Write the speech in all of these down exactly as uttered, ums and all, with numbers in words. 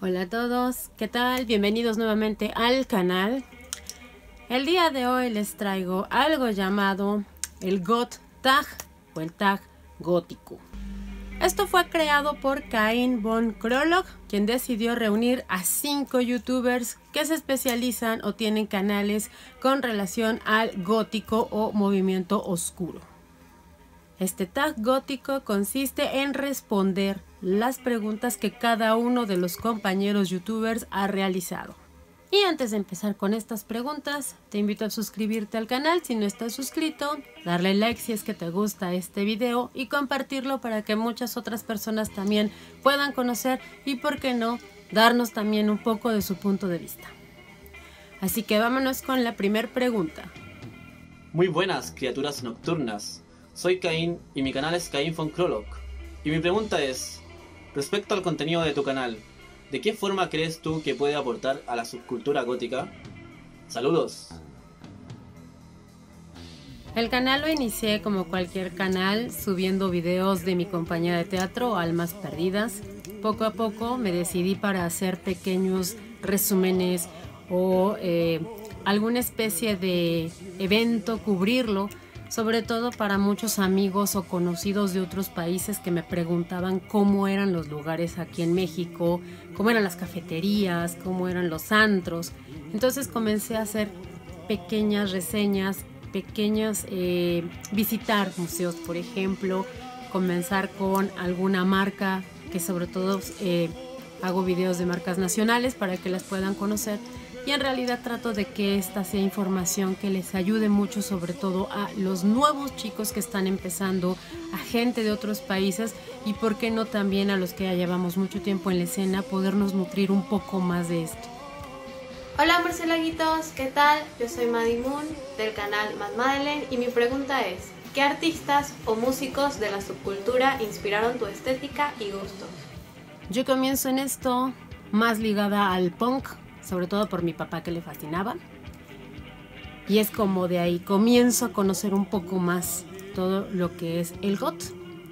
Hola a todos, ¿qué tal? Bienvenidos nuevamente al canal. El día de hoy les traigo algo llamado el Goth Tag o el tag gótico. Esto fue creado por Cain von Krolog, quien decidió reunir a cinco youtubers que se especializan o tienen canales con relación al gótico o movimiento oscuro. Este tag gótico consiste en responder las preguntas que cada uno de los compañeros youtubers ha realizado. Y antes de empezar con estas preguntas, te invito a suscribirte al canal si no estás suscrito, darle like si es que te gusta este video y compartirlo para que muchas otras personas también puedan conocer y, por qué no, darnos también un poco de su punto de vista. Así que vámonos con la primera pregunta. Muy buenas, criaturas nocturnas. Soy Cain y mi canal es Cain von Krolog. Y mi pregunta es, respecto al contenido de tu canal, ¿de qué forma crees tú que puede aportar a la subcultura gótica? ¡Saludos! El canal lo inicié como cualquier canal, subiendo videos de mi compañía de teatro, Almas Perdidas. Poco a poco me decidí para hacer pequeños resúmenes o eh, alguna especie de evento, cubrirlo, sobre todo para muchos amigos o conocidos de otros países que me preguntaban cómo eran los lugares aquí en México, cómo eran las cafeterías, cómo eran los antros. Entonces comencé a hacer pequeñas reseñas, pequeñas, eh, visitar museos, por ejemplo, comenzar con alguna marca, que sobre todo eh, hago videos de marcas nacionales para que las puedan conocer. Y en realidad trato de que esta sea información que les ayude mucho, sobre todo a los nuevos chicos que están empezando, a gente de otros países y por qué no también a los que ya llevamos mucho tiempo en la escena, podernos nutrir un poco más de esto. Hola murciélaguitos, ¿qué tal? Yo soy Maddie Moon del canal Mad Madeleine y mi pregunta es, ¿qué artistas o músicos de la subcultura inspiraron tu estética y gustos? Yo comienzo en esto más ligada al punk, sobre todo por mi papá que le fascinaba, y es como de ahí comienzo a conocer un poco más todo lo que es el goth.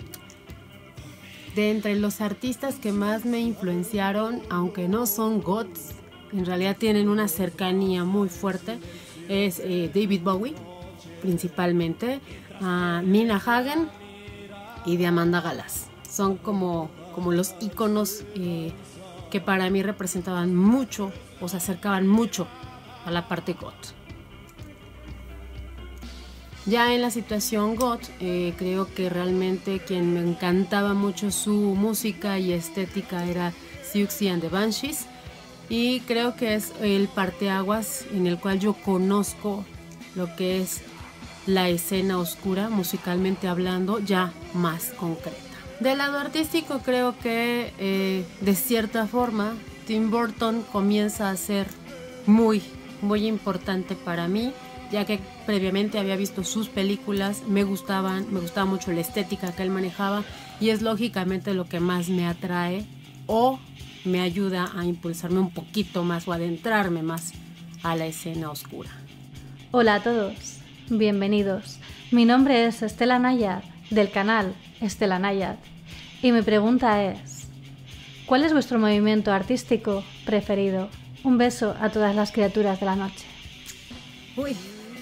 De entre los artistas que más me influenciaron, aunque no son goths, en realidad tienen una cercanía muy fuerte, es eh, David Bowie, principalmente, uh, Nina Hagen y de Amanda Galas. Son como, como los íconos eh, que para mí representaban mucho o se acercaban mucho a la parte goth. Ya en la situación goth, eh, creo que realmente quien me encantaba mucho su música y estética era Siouxsie and the Banshees, y creo que es el parteaguas en el cual yo conozco lo que es la escena oscura, musicalmente hablando, ya más concreta. Del lado artístico creo que eh, de cierta forma Tim Burton comienza a ser muy, muy importante para mí, ya que previamente había visto sus películas, me gustaban, me gustaba mucho la estética que él manejaba y es lógicamente lo que más me atrae o me ayuda a impulsarme un poquito más o adentrarme más a la escena oscura. Hola a todos, bienvenidos. Mi nombre es Estela Nayad, del canal Estela Nayad, y mi pregunta es, ¿cuál es vuestro movimiento artístico preferido? Un beso a todas las criaturas de la noche. Uy,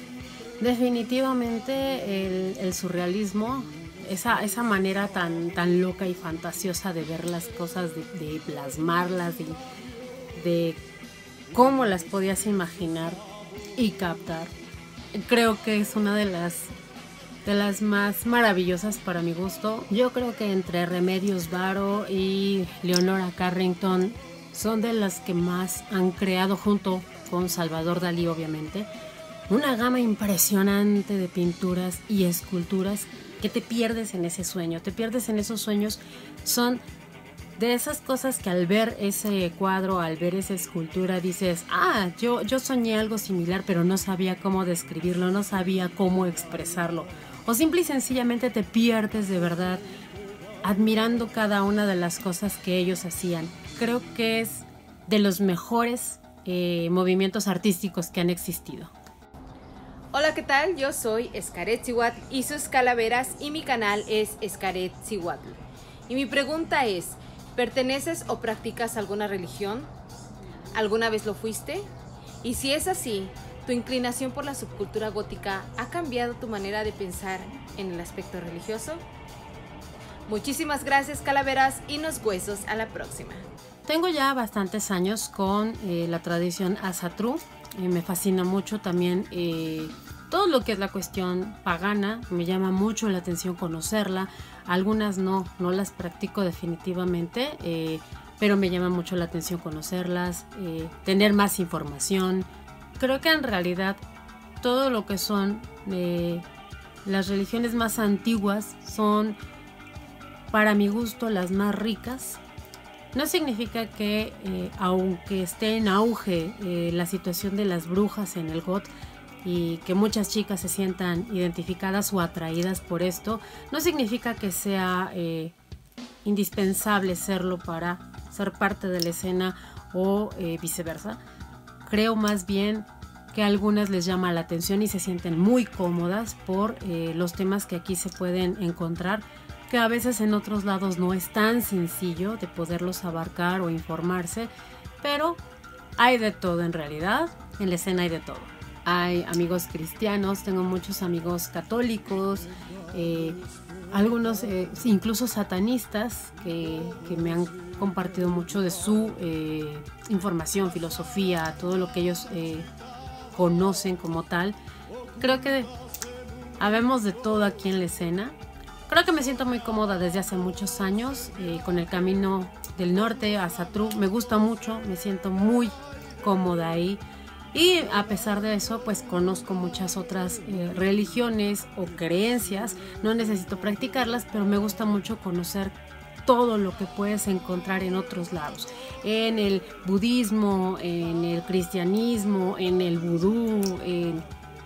definitivamente el, el surrealismo, esa, esa manera tan, tan loca y fantasiosa de ver las cosas, de, de plasmarlas, de, de cómo las podías imaginar y captar. Creo que es una de las, de las más maravillosas para mi gusto. Yo creo que entre Remedios Varo y Leonora Carrington son de las que más han creado, junto con Salvador Dalí obviamente, una gama impresionante de pinturas y esculturas que te pierdes en ese sueño, te pierdes en esos sueños. Son de esas cosas que al ver ese cuadro, al ver esa escultura dices, ah, yo, yo soñé algo similar, pero no sabía cómo describirlo, no sabía cómo expresarlo. O simple y sencillamente te pierdes de verdad admirando cada una de las cosas que ellos hacían. Creo que es de los mejores eh, movimientos artísticos que han existido. Hola, ¿qué tal? Yo soy Xcaretzihuatl y sus calaveras y mi canal es Xcaretzihuatl. Y mi pregunta es, ¿Perteneces o practicas alguna religión? ¿Alguna vez lo fuiste? Y si es así, ¿tu inclinación por la subcultura gótica ha cambiado tu manera de pensar en el aspecto religioso? Muchísimas gracias, calaveras y nos huesos. A la próxima. Tengo ya bastantes años con eh, la tradición Ásatrú. Eh, me fascina mucho también eh, todo lo que es la cuestión pagana. Me llama mucho la atención conocerla. Algunas no, no las practico definitivamente, eh, pero me llama mucho la atención conocerlas, eh, tener más información. Creo que en realidad todo lo que son eh, las religiones más antiguas son, para mi gusto, las más ricas. No significa que, eh, aunque esté en auge eh, la situación de las brujas en el goth y que muchas chicas se sientan identificadas o atraídas por esto, no significa que sea eh, indispensable serlo para ser parte de la escena o eh, viceversa. Creo más bien que a algunas les llama la atención y se sienten muy cómodas por eh, los temas que aquí se pueden encontrar, que a veces en otros lados no es tan sencillo de poderlos abarcar o informarse, pero hay de todo en realidad, en la escena hay de todo. Hay amigos cristianos, tengo muchos amigos católicos, eh, algunos eh, incluso satanistas que, que me han compartido mucho de su eh, información, filosofía, todo lo que ellos eh, conocen como tal. Creo que habemos de todo aquí en la escena. Creo que me siento muy cómoda desde hace muchos años eh, con el camino del norte a Ásatrú. Me gusta mucho, me siento muy cómoda ahí. Y a pesar de eso, pues conozco muchas otras eh, religiones o creencias. No necesito practicarlas, pero me gusta mucho conocer todo lo que puedes encontrar en otros lados. En el budismo, en el cristianismo, en el vudú, en...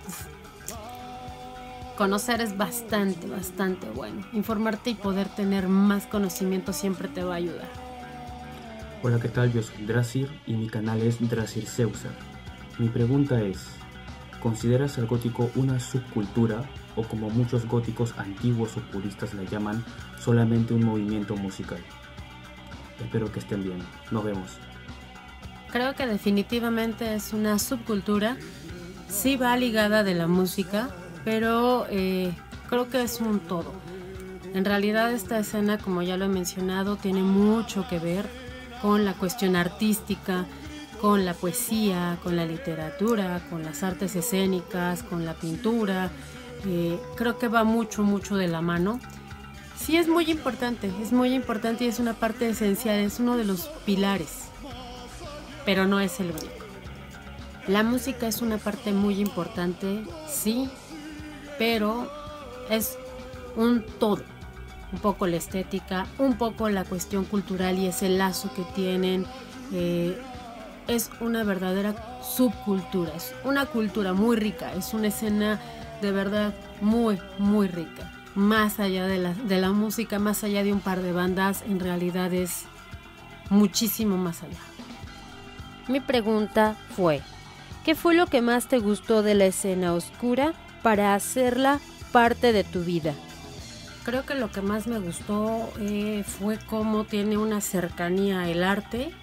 Conocer es bastante, bastante bueno. Informarte y poder tener más conocimiento siempre te va a ayudar. Hola, ¿qué tal? Yo soy Drasir y mi canal es Drasir Zeusar. Mi pregunta es, ¿consideras al gótico una subcultura o, como muchos góticos antiguos o puristas la llaman, solamente un movimiento musical? Espero que estén bien. Nos vemos. Creo que definitivamente es una subcultura. Sí va ligada de la música, pero eh, creo que es un todo. En realidad esta escena, como ya lo he mencionado, tiene mucho que ver con la cuestión artística, con la poesía, con la literatura, con las artes escénicas, con la pintura. Eh, creo que va mucho, mucho de la mano. Sí, es muy importante, es muy importante y es una parte esencial, es uno de los pilares, pero no es el único. La música es una parte muy importante, sí, pero es un todo, un poco la estética, un poco la cuestión cultural y ese lazo que tienen. Eh, es una verdadera subcultura, es una cultura muy rica, es una escena de verdad muy, muy rica. Más allá de la, de la música, más allá de un par de bandas, en realidad es muchísimo más allá. Mi pregunta fue, ¿qué fue lo que más te gustó de la escena oscura para hacerla parte de tu vida? Creo que lo que más me gustó eh, fue cómo tiene una cercanía el arte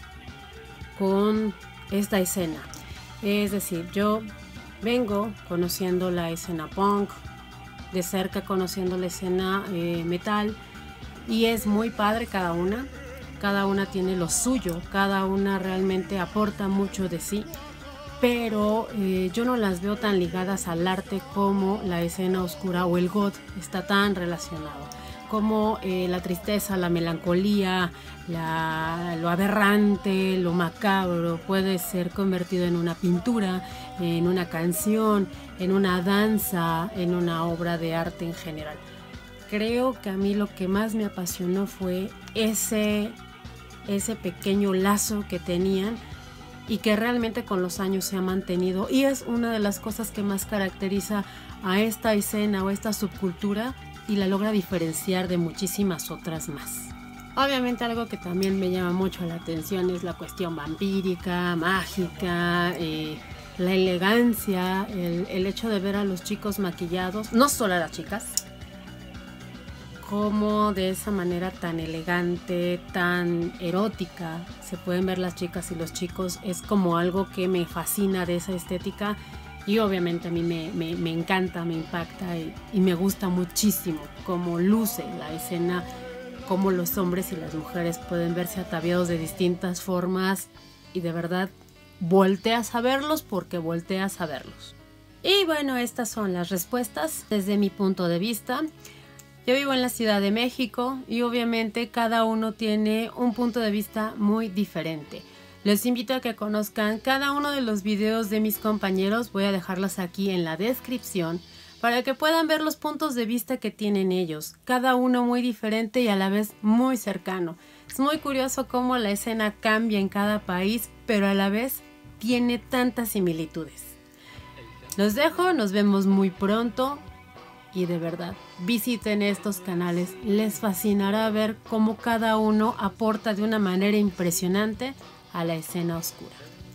con esta escena. Es decir, yo vengo conociendo la escena punk, de cerca conociendo la escena eh, metal, y es muy padre cada una. Cada una tiene lo suyo, cada una realmente aporta mucho de sí, pero eh, yo no las veo tan ligadas al arte como la escena oscura o el goth está tan relacionado, como eh, la tristeza, la melancolía, la, lo aberrante, lo macabro puede ser convertido en una pintura, en una canción, en una danza, en una obra de arte en general. Creo que a mí lo que más me apasionó fue ese, ese pequeño lazo que tenían y que realmente con los años se ha mantenido, y es una de las cosas que más caracteriza a esta escena o esta subcultura y la logra diferenciar de muchísimas otras más. Obviamente algo que también me llama mucho la atención es la cuestión vampírica, mágica, eh, la elegancia, el, el hecho de ver a los chicos maquillados, no solo a las chicas, cómo de esa manera tan elegante, tan erótica, se pueden ver las chicas y los chicos. Es como algo que me fascina de esa estética y obviamente a mí me, me, me encanta, me impacta y, y me gusta muchísimo cómo luce la escena, cómo los hombres y las mujeres pueden verse ataviados de distintas formas y de verdad volteas a verlos porque volteas a verlos. Y bueno, estas son las respuestas desde mi punto de vista. Yo vivo en la Ciudad de México y obviamente cada uno tiene un punto de vista muy diferente. Les invito a que conozcan cada uno de los videos de mis compañeros, voy a dejarlos aquí en la descripción para que puedan ver los puntos de vista que tienen ellos, cada uno muy diferente y a la vez muy cercano. Es muy curioso cómo la escena cambia en cada país, pero a la vez tiene tantas similitudes. Los dejo, nos vemos muy pronto. Y de verdad, visiten estos canales, les fascinará ver cómo cada uno aporta de una manera impresionante a la escena oscura.